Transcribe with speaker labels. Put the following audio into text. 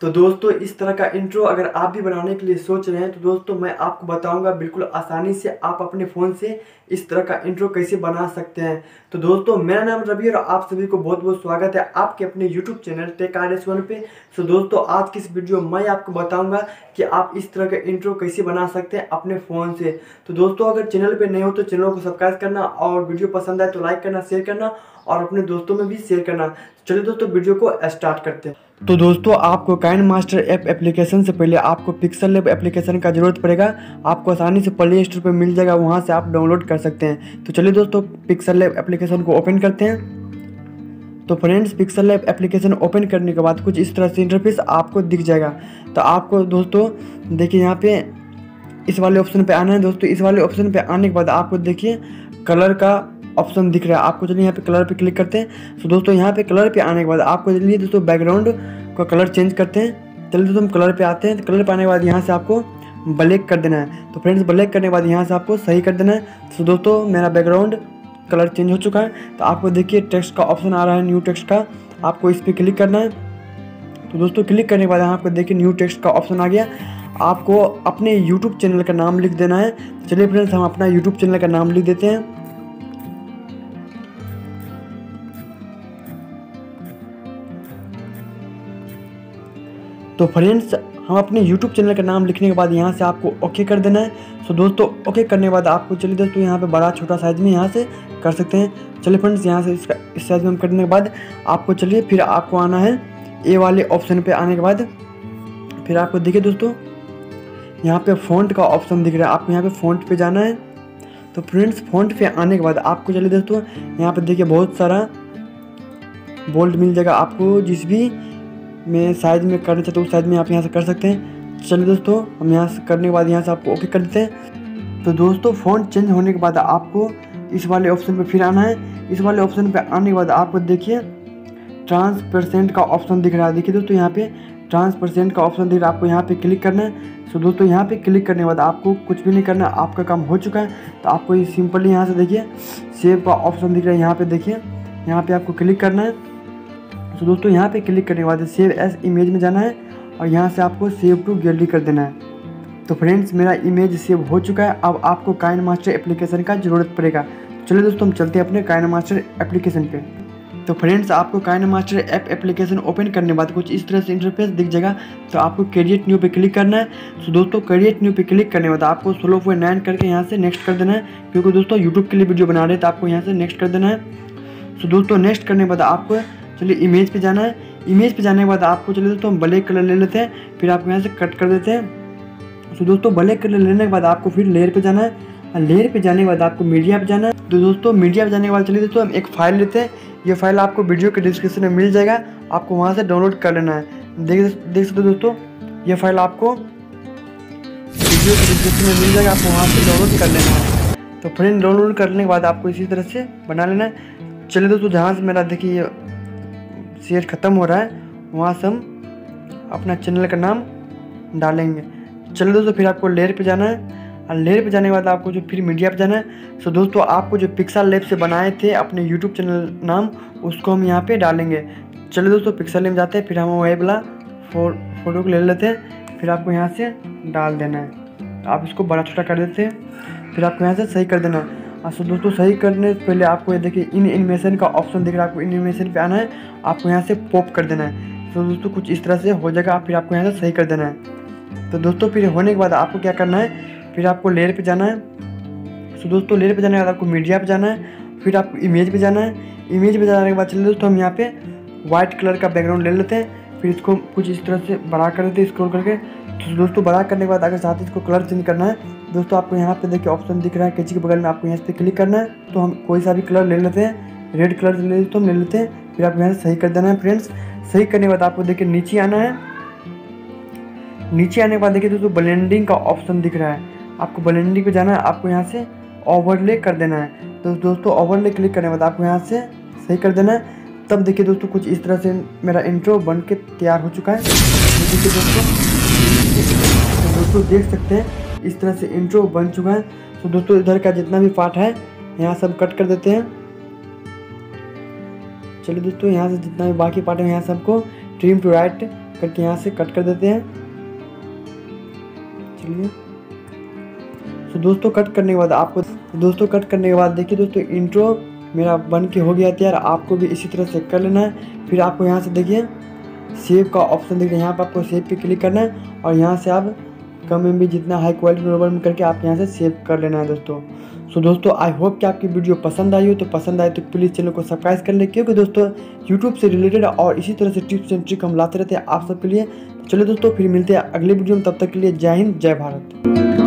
Speaker 1: तो दोस्तों इस तरह का इंट्रो अगर आप भी बनाने के लिए सोच रहे हैं तो दोस्तों मैं आपको बताऊंगा बिल्कुल आसानी से आप अपने फ़ोन से इस तरह का इंट्रो कैसे बना सकते हैं। तो दोस्तों मेरा नाम रवि और आप सभी को बहुत बहुत स्वागत है आपके अपने यूट्यूब चैनल टेक RS1 पे। तो दोस्तों आज की इस वीडियो में मैं आपको बताऊंगा कि आप इस तरह का इंट्रो कैसे बना सकते हैं अपने फ़ोन से। तो दोस्तों अगर चैनल पर नए हो तो चैनल को सब्सक्राइब करना और वीडियो पसंद आए तो लाइक करना, शेयर करना और अपने दोस्तों में भी शेयर करना। चलिए दोस्तों वीडियो को स्टार्ट करते हैं। तो दोस्तों आपको काइनमास्टर ऐप एप्लीकेशन से पहले आपको पिक्सल लैब एप्लीकेशन का जरूरत पड़ेगा। आपको आसानी से प्ले स्टोर पर मिल जाएगा, वहां से आप डाउनलोड कर सकते हैं। तो चलिए दोस्तों पिक्सल लैब एप्लीकेशन को ओपन करते हैं। तो friends pixel lab application open करने के बाद कुछ इस तरह से इंटरफेस आपको दिख जाएगा। तो आपको दोस्तों देखिए यहाँ पे इस वाले ऑप्शन पे आना है। दोस्तों इस वाले ऑप्शन पे आने के बाद आपको देखिए कलर का ऑप्शन दिख रहा है। आपको चलिए यहाँ पे कलर पे क्लिक करते हैं। तो दोस्तों यहाँ पे कलर पे आने के बाद आपको चलिए दोस्तों बैकग्राउंड का कलर चेंज करते हैं। चलिए दोस्तों हम कलर पे आते हैं। तो कलर पे आने के बाद यहाँ से आपको ब्लैक कर देना है। तो फ्रेंड्स ब्लैक करने के बाद यहाँ से आपको सही कर देना है। तो दोस्तों मेरा बैकग्राउंड कलर चेंज हो चुका है। तो आपको देखिए टेक्स्ट का ऑप्शन आ रहा है, न्यू टेक्स्ट का, आपको इस पर क्लिक करना है। तो दोस्तों क्लिक करने के बाद यहाँ आपको देखिए न्यू टेक्स्ट का ऑप्शन आ गया। आपको अपने यूट्यूब चैनल का नाम लिख देना है। चलिए फ्रेंड्स हम अपना यूट्यूब चैनल का नाम लिख देते हैं। तो फ्रेंड्स हम अपने YouTube चैनल का नाम लिखने के बाद यहाँ से आपको ओके कर देना है। सो दोस्तों ओके करने के बाद आपको चलिए दोस्तों यहाँ पे बड़ा छोटा साइज में यहाँ से कर सकते हैं। चलिए फ्रेंड्स यहाँ से इसका इस साइज में हम करने के बाद आपको चलिए फिर आपको आना है ए वाले ऑप्शन पे। आने के बाद फिर आपको देखिए दोस्तों यहाँ पे फ़ॉन्ट का ऑप्शन दिख रहा है, आपको यहाँ पे फ़ॉन्ट पे जाना है। तो फ्रेंड्स फ़ॉन्ट पे आने के बाद आपको चलिए दोस्तों यहाँ पे देखिए बहुत सारा बोल्ड मिल जाएगा। आपको जिस भी में साइज में करना चाहते हो उस साइज में आप यहाँ से कर सकते हैं। चलिए दोस्तों हम यहाँ से करने के बाद यहाँ से आपको ओके कर देते हैं। तो दोस्तों फ़ॉन्ट चेंज होने के बाद आपको इस वाले ऑप्शन पे फिर आना है। इस वाले ऑप्शन पे आने के बाद आपको देखिए ट्रांसपेरेंट का ऑप्शन दिख रहा है। देखिए दोस्तों यहाँ पे ट्रांसपेरेंट का ऑप्शन दिख रहा है, आपको यहाँ पे क्लिक करना है। तो दोस्तों यहाँ पे क्लिक करने के बाद आपको कुछ भी नहीं करना, आपका काम हो चुका है। तो आपको ये सिंपली यहाँ से देखिए सेव का ऑप्शन दिख रहा है, यहाँ पे देखिए यहाँ पे आपको क्लिक करना है। तो दोस्तों यहाँ पे क्लिक करने के बाद सेव एज इमेज में जाना है और यहाँ से आपको सेव टू गैलरी कर देना है। तो फ्रेंड्स मेरा इमेज सेव हो चुका है। अब आपको काइनमास्टर एप्लीकेशन का ज़रूरत पड़ेगा। चलिए दोस्तों हम चलते हैं अपने काइनमास्टर एप्लीकेशन पे। तो फ्रेंड्स आपको काइनमास्टर ऐप एप्लीकेशन ओपन करने के बाद कुछ इस तरह से इंटरफेस दिख जाएगा। तो आपको क्रिएट न्यू पे क्लिक करना है। तो दोस्तों क्रिएट न्यू पे क्लिक करने के बाद आपको 16.9 करके यहाँ से नेक्स्ट कर देना है, क्योंकि दोस्तों यूट्यूब के लिए वीडियो बना रहे हैं तो आपको यहाँ से नेक्स्ट कर देना है। तो दोस्तों नेक्स्ट करने के बाद आपको चलिए इमेज पे जाना है। इमेज पे जाने के बाद आपको चलिए दोस्तों हम ब्लैक कलर ले लेते हैं, फिर आपको यहाँ से कट कर देते हैं। तो दोस्तों ब्लैक कलर लेने के बाद आपको फिर लेयर पे जाना है और लेयर पे जाने के बाद आपको मीडिया पे जाना है। तो दोस्तों मीडिया पे जाने के बाद चलिए दोस्तों हम एक फ़ाइल लेते हैं। ये फाइल आपको वीडियो के डिस्क्रिप्शन में मिल जाएगा, आपको वहाँ से डाउनलोड कर लेना है। देख सकते हो दोस्तों ये फाइल आपको वीडियो के डिस्क्रिप्शन में मिल जाएगा, आपको वहाँ से डाउनलोड कर लेना है। तो फ्रेंड डाउनलोड करने के बाद आपको इसी तरह से बना लेना है। चलिए दोस्तों जहाँ से मेरा देखिए शेयर ख़त्म हो रहा है वहाँ से हम अपना चैनल का नाम डालेंगे। चलिए दोस्तों फिर आपको लेयर पे जाना है और लेयर पे जाने के बाद आपको जो फिर मीडिया पे जाना है। सो दोस्तों आपको जो पिक्सल लैब से बनाए थे अपने यूट्यूब चैनल नाम उसको हम यहाँ पे डालेंगे। चलिए दोस्तों पिक्सल लैब जाते हैं, फिर हम वही वाला फ़ोटो को ले लेते हैं, फिर आपको यहाँ से डाल देना है। आप इसको बड़ा छोटा कर देते हैं, फिर आपको यहाँ से सही कर देना है। सो दोस्तों सही करने से पहले आपको ये देखिए इन एनिमेशन का ऑप्शन दिख रहा है, आपको इन एनिमेशन पे आना है, आपको यहाँ से पॉप कर देना है। तो दोस्तों कुछ इस तरह से हो जाएगा, फिर आपको यहाँ से सही कर देना है। तो दोस्तों फिर होने के बाद आपको क्या करना है, फिर आपको लेयर पे जाना है। सो दोस्तों लेयर पे जाने के बाद आपको मीडिया पे जाना है, फिर आपको इमेज पे जाना है। इमेज पे जाने के बाद चलिए दोस्तों हम यहाँ पे वाइट कलर का बैकग्राउंड ले लेते हैं, फिर इसको कुछ इस तरह से बड़ा कर देते हैं स्क्रॉल करके। तो दोस्तों बड़ा करने के बाद अगर चाहते इसको कलर चेंज करना है दोस्तों आपको यहाँ पे देखिए ऑप्शन दिख रहा है कैंची के बगल में, आपको यहाँ पे क्लिक करना है। तो हम कोई सा भी कलर ले लेते हैं, रेड कलर ले तो हम ले लेते हैं, फिर आपको यहाँ से सही कर देना है। फ्रेंड्स सही करने के बाद आपको देखिए नीचे आना है। नीचे आने के बाद देखिए दोस्तों ब्लेंडिंग का ऑप्शन दिख रहा है, आपको ब्लेंडिंग पे जाना है, आपको यहाँ से ओवरले कर देना है। तो दोस्तों ओवरले क्लिक करने के बाद आपको यहाँ से सही कर देना है। तब देखिए दोस्तों कुछ इस तरह से मेरा इंट्रो बन के तैयार हो चुका है। देखिए दोस्तों देख सकते हैं इस तरह से इंट्रो बन चुका है। तो दोस्तों इधर का जितना भी पार्ट है यहाँ सब कट कर देते हैं। चलिए दोस्तों यहाँ से जितना भी बाकी पार्ट है यहाँ सबको ट्रिम टू राइट करके यहाँ से कट कर देते हैं। चलिए तो दोस्तों कट करने के बाद आपको देखिए दोस्तों इंट्रो मेरा बन के हो गया तैयार। आपको भी इसी तरह से कर लेना है। फिर आपको यहाँ से देखिए सेव का ऑप्शन दिख रहा है, यहाँ पर आपको सेव पे क्लिक करना है और यहाँ से आप कम एमबी जितना हाई क्वालिटी नॉर्मल में करके आप यहाँ से सेव कर लेना है दोस्तों। सो दोस्तों आई होप कि आपकी वीडियो पसंद आई हो, तो पसंद आए तो प्लीज़ चैनल को सब्सक्राइब कर लें, क्योंकि दोस्तों यूट्यूब से रिलेटेड और इसी तरह से टिप्स एंड ट्रिक हम लाते रहते हैं आप सबके लिए। चलिए दोस्तों फिर मिलते हैं अगले वीडियो में, तब तक के लिए जय हिंद जय भारत।